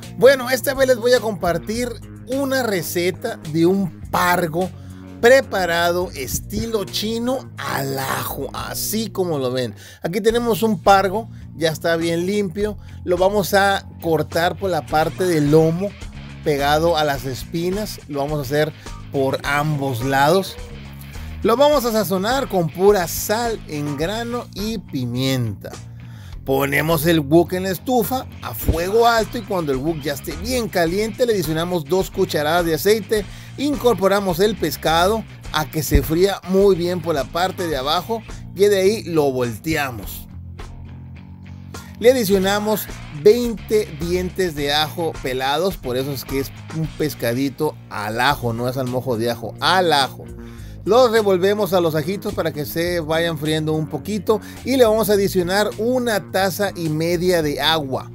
Bueno, esta vez les voy a compartir una receta de un pargo preparado estilo chino al ajo, así como lo ven. Aquí tenemos un pargo, ya está bien limpio. Lo vamos a cortar por la parte del lomo, pegado a las espinas. Lo vamos a hacer por ambos lados. Lo vamos a sazonar con pura sal en grano y pimienta. Ponemos el wok en la estufa a fuego alto y cuando el wok ya esté bien caliente le adicionamos 2 cucharadas de aceite. Incorporamos el pescado a que se fría muy bien por la parte de abajo y de ahí lo volteamos. Le adicionamos 20 dientes de ajo pelados, por eso es que es un pescadito al ajo, no es al mojo de ajo, al ajo. Los revolvemos a los ajitos para que se vayan friendo un poquito y le vamos a adicionar 1,5 tazas de agua.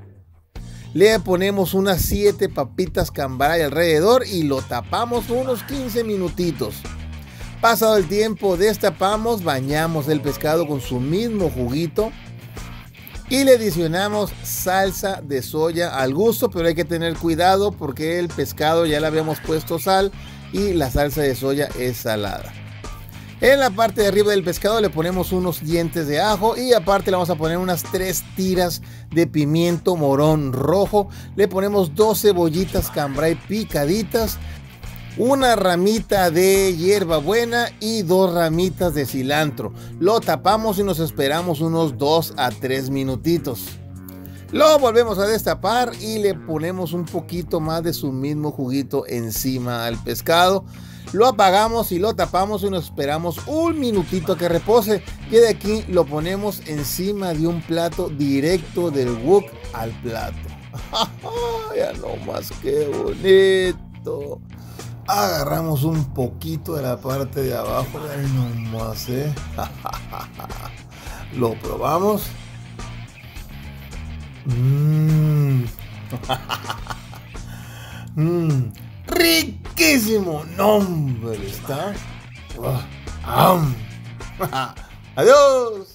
Le ponemos unas 7 papitas cambray alrededor y lo tapamos unos 15 minutitos. Pasado el tiempo destapamos, bañamos el pescado con su mismo juguito y le adicionamos salsa de soya al gusto, pero hay que tener cuidado porque el pescado ya le habíamos puesto sal y la salsa de soya es salada. En la parte de arriba del pescado le ponemos unos dientes de ajo y aparte le vamos a poner unas 3 tiras de pimiento morón rojo. Le ponemos 2 cebollitas cambray picaditas, una ramita de hierbabuena y 2 ramitas de cilantro. Lo tapamos y nos esperamos unos 2 a 3 minutitos. Lo volvemos a destapar y le ponemos un poquito más de su mismo juguito encima al pescado. Lo apagamos y lo tapamos y nos esperamos un minutito que repose. Y de aquí lo ponemos encima de un plato directo del wok al plato. Ya no más, qué bonito. Agarramos un poquito de la parte de abajo. Ay, no más, Lo probamos. Riquísimo. No, hombre, está. Adiós.